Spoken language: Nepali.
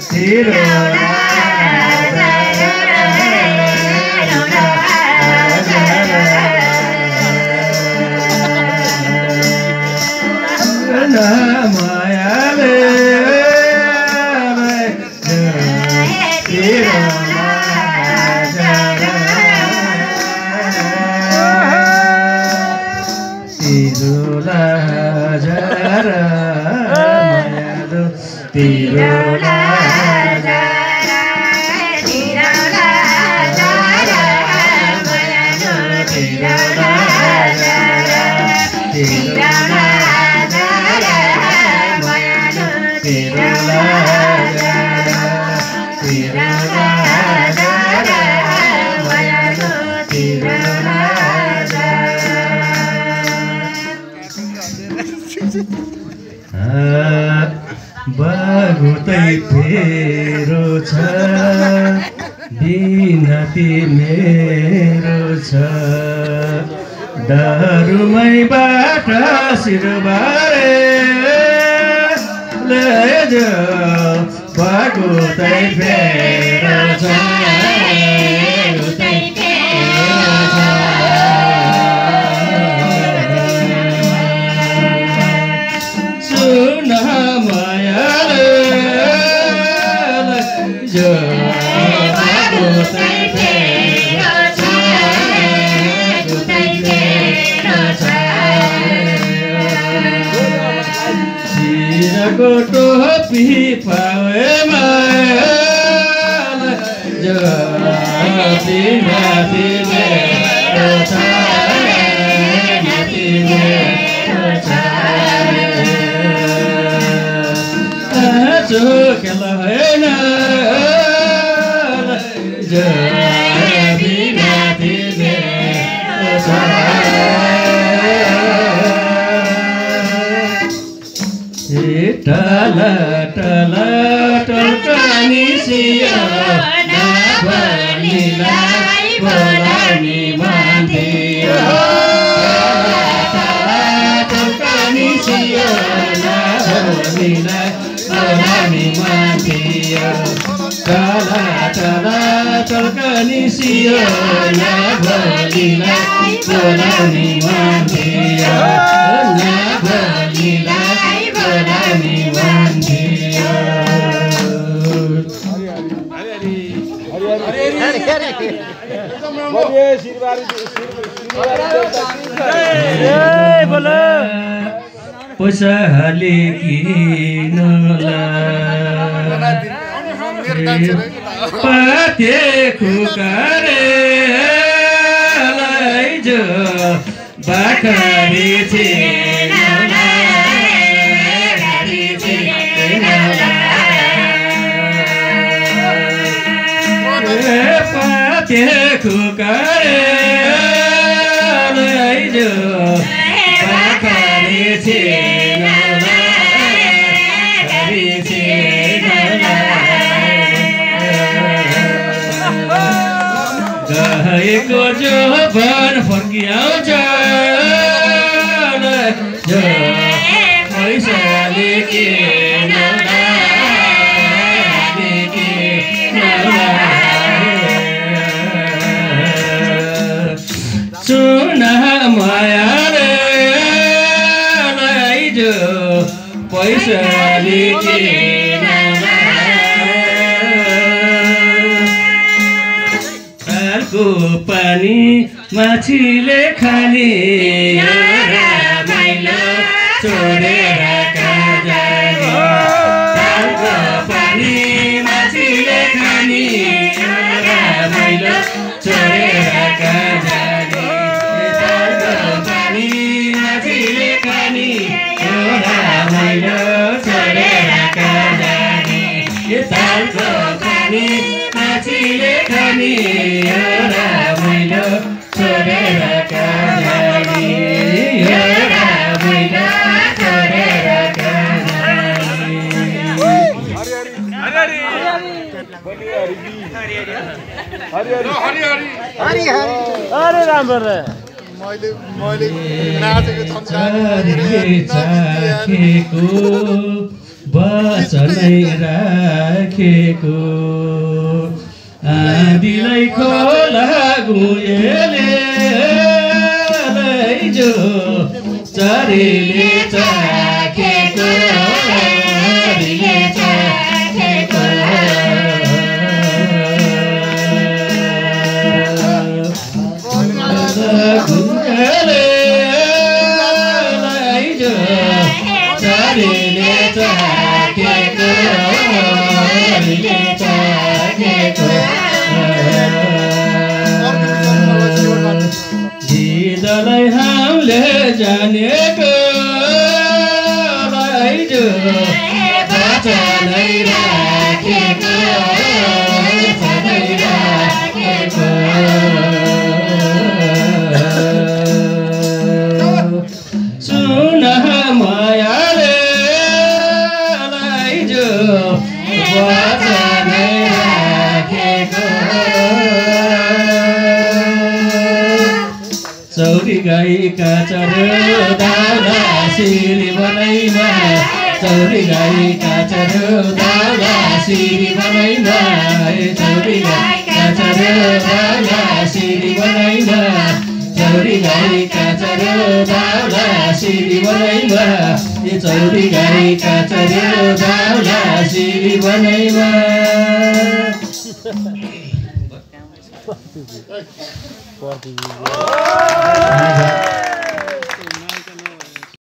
बागुतै फेरो छ बिनती मेरो छ दारुमैबाट शिरबारे लैजाऊ बागुतै फेरो छ को टोपी पावेमा जति माथि मेरो छ माथि मेरो छ चोखेल होइन जति माथि मेरो छ टला टला टल्कनी सियो नभनीलाई बोलानी मान्दियो टला टल्कनी सियो नभनीलाई बोलानी मान्दियो टला टला टल्कनी सियो नभनीलाई बोलानी मान्दियो नभनीलाई बोलानी मान्दियो पैसा हाले किनला पाते खुकारे लैजो बाखरी छिनला पाते खुकारे लैजो बाखरी छिनला गएको जो भन फर्किआउँछ जो पैसाले किनला सुना मायाले लैजो पैसाले किनला खालको पानी माछीले खाने रमाइलो छोडेर कहाँ जाने खालको पानी माछीले खाने रमाइलो छोडेर कहाँ जाने खालको पानी माछीले खाने रमाइलो छोडेर कहाँ जाने खालको पानी माछीले खाने रमाइलो छोडेर कहाँ जाने रमाइलो छोडेर कहाँ जाने अरे राम्रो रे मैले नाचेको वचनै राखेको आँधीलाई खोला गुएले लैजो चरीले चाखेको हरिले चाखेको गुएले लैजो चरीले चाखेको हरिले चाखेको गीतलाई हामीले जानेको लैजो वचनै राखेको वचनै राखेको सुन मायाले लैजो वचनै राखेको चौरी गाई काचर दाउला सिरी बनैमा चौरी गाई काचर दाउला सिरी बनैमा चौरी गाई काचर दाउला सिरी बनैमा चौरी गाई काचर दाउला सिरी बनैमा चौरी गाई काचर दाउला सिरी बनैमा